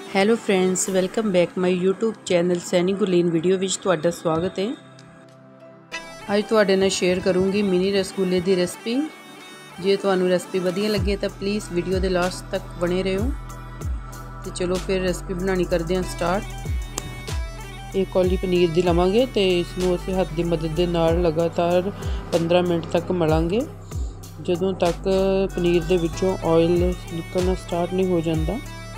Hello friends, welcome back my YouTube channel Saini Gurleen video ਵਿੱਚ ਤੁਹਾਡਾ ਸਵਾਗਤ ਹੈ। ਅੱਜ ਤੁਹਾਡੇ ਨਾਲ ਸ਼ੇਅਰ ਕਰੂੰਗੀ ਮਿਨੀ ਰਸਗੁੱਲੇ ਦੀ ਰੈਸਪੀ। ਜੇ ਤੁਹਾਨੂੰ ਰੈਸਪੀ ਵਧੀਆ ਲੱਗੇ ਤਾਂ ਪਲੀਜ਼ ਵੀਡੀਓ ਦੇ ਲਾਸਟ ਤੱਕ ਬਣੇ ਰਹੋ। ਤੇ ਚਲੋ ਫਿਰ ਰੈਸਪੀ ਬਣਾਉਣੀ ਕਰਦੇ ਹਾਂ ਸਟਾਰਟ। ਇੱਕ ਕੌਲੀ ਪਨੀਰ ਦੀ ਲਵਾਂਗੇ ਤੇ ਇਸ ਨੂੰ ਅਸੀਂ ਹੱਥ ਦੀ ਮਦਦ ਦੇ ਨਾਲ ਲਗਾਤਾਰ 15 ਮਿੰਟ ਤੱਕ ਮਲਾਂਗੇ, ਜਦੋਂ ਤੱਕ ਪਨੀਰ ਦੇ ਵਿੱਚੋਂ ਆਇਲ ਨਿਕਲਣਾ ਸਟਾਰਟ ਨਹੀਂ ਹੋ ਜਾਂਦਾ।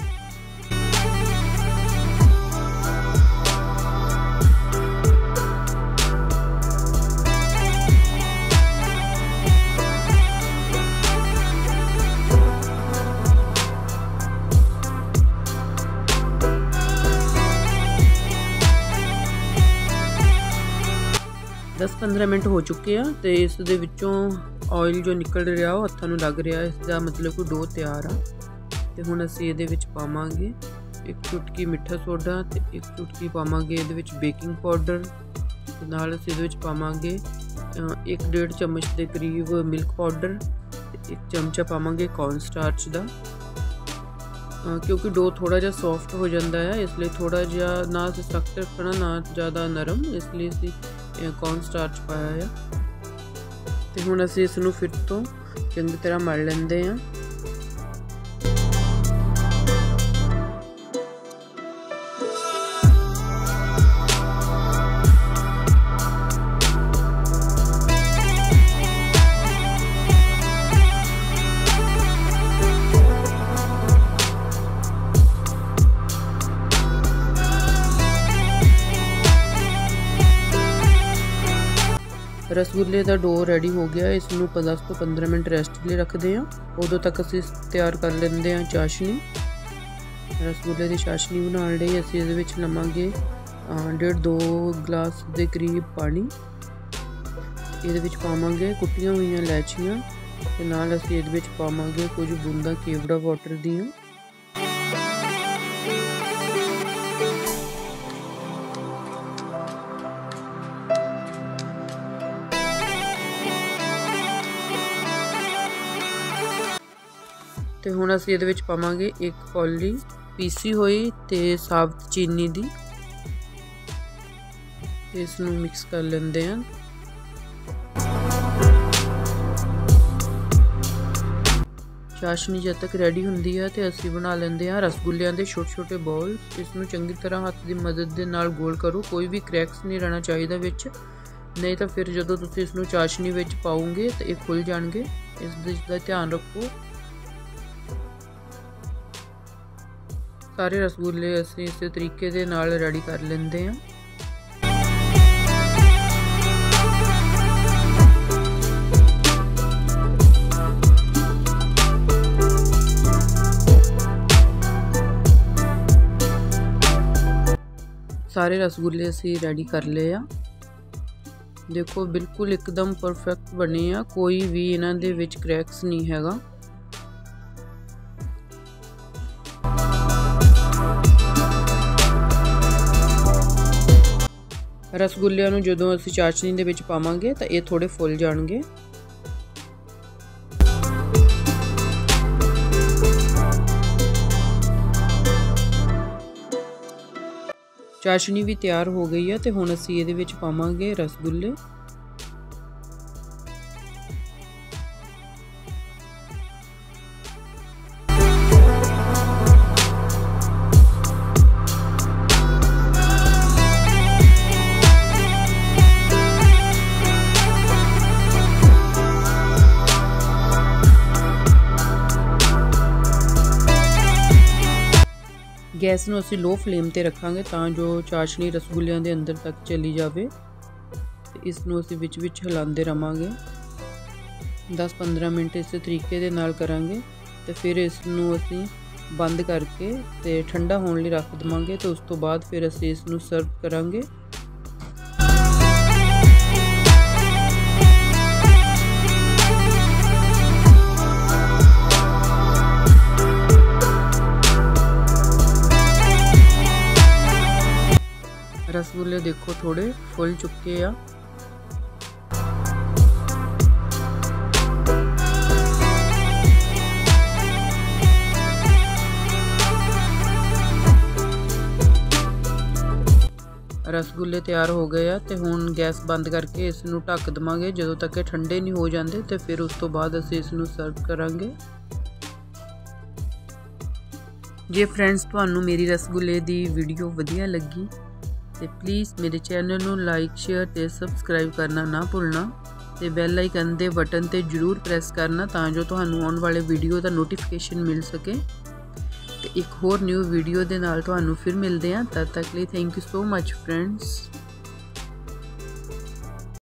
दस 15 मिनट हो चुके हैं तो इस दे विचों ऑयल जो निकल रहा वो हत्थों नूं लग रहा, इसका मतलब कि डो तैयार आ। तो हुण असीं इहदे विच पावांगे एक चुटकी मिठा सोडा ते एक चुटकी पावांगे इहदे विच बेकिंग पाउडर ते नाल असीं इहदे विच पावांगे 1-1.5 चम्मच के करीब मिल्क पाउडर ते 1 चमचा पावांगे कॉर्न स्टार्च दा। क्योंकि डो थोड़ा जिहा सॉफ्ट हो जाता है, इसलिए थोड़ा जिहा ना सख्त रखना ना ज़्यादा नरम, इसलिए असीं कॉर्न स्टार्च पाया है। तो हुण असीं इस नूं फिर तो चंगी तरह मल लैंदे हां। रसगुल्ले का डो रेडी हो गया, इसनूं 10 तो 15 मिनट रेस्ट लिए रखते हैं। उदों तक असीं तैयार कर लेंदे हैं चाशनी। रसगुल्ले की चाशनी बनाने लई असीं इहदे विच लवांगे 1.5-2 गिलास के करीब पानी। इहदे विच पावांगे कुट्टियां हुईयां इलायचियां ते नाल असीं इहदे विच पावांगे कुछ बूंदां केवड़ा वाटर दियां। तो हुण असीं इहदे विच पावांगे 1 कौली पीसी हुई ते साबत चीनी दी। इस नूं मिक्स कर लेंदे हैं। चाशनी जद तक रेडी हुंदी है तो असीं बना लेंदे हैं रसगुल्लियां दे छोटे छोटे बॉल। इस नूं चंगी तरह हत्थ दी मदद दे नाल गोल करो, कोई भी क्रैक्स नहीं रहना चाहिए विच, नहीं तो फिर जदों तुसीं इस नूं चाशनी विच पाओगे तो ये खुल जाणगे। इसदा ध्यान रखो। सारे रसगुल्ले असीं इस तरीके दे नाल रेडी कर लेंदे हैं। सारे रसगुल्ले असीं रेडी कर ले आ। देखो बिल्कुल एकदम परफेक्ट बने आ, कोई भी इन्हां दे विच क्रैक्स नहीं हैगा। रसगुल्लियां नूं जदों असीं चाशनी दे विच पावांगे तो ये थोड़े फुल जाणगे। चाशनी भी तैयार हो गई है तो हुण असीं इहदे विच पावांगे रसगुल्ले। गैस नूं असीं लो फ्लेम ते रखांगे तां जो चाशनी रसगुल्लियां दे अंदर तक चली जावे। ते इस नूं असीं विच विच हिलांदे रहांगे। 10-15 मिनट इस तरीके दे नाल करांगे ते फिर इस नूं असीं बंद करके ते ठंडा होण लई रख देवांगे। तो उस तो बाद फिर असीं इस नूं सर्व करांगे। रसगुल्ले देखो थोड़े फुल चुके आ। रसगुल्ले तैयार हो गए आ ते हुण गैस बंद करके इस नूं ढक देवांगे। जदों तक ये ठंडे नहीं हो जाते तो फिर उस तो बाद असीं इस नूं सर्व करांगे। जे फ्रेंड्स तुहानूं मेरी रसगुल्ले दी वीडियो वधिया लगी तो प्लीज़ मेरे चैनल नूं लाइक शेयर ते सबसक्राइब करना ना भुलना ते बैल आइकन दे बटन ते जरूर प्रेस करना तां जो तुहानूं आउण वाले वीडियो दा नोटिफिकेशन मिल सके। तो एक होर न्यू वीडियो दे नाल तुहानूं फिर मिलदे हां। तद तक लिए thank you so much friends.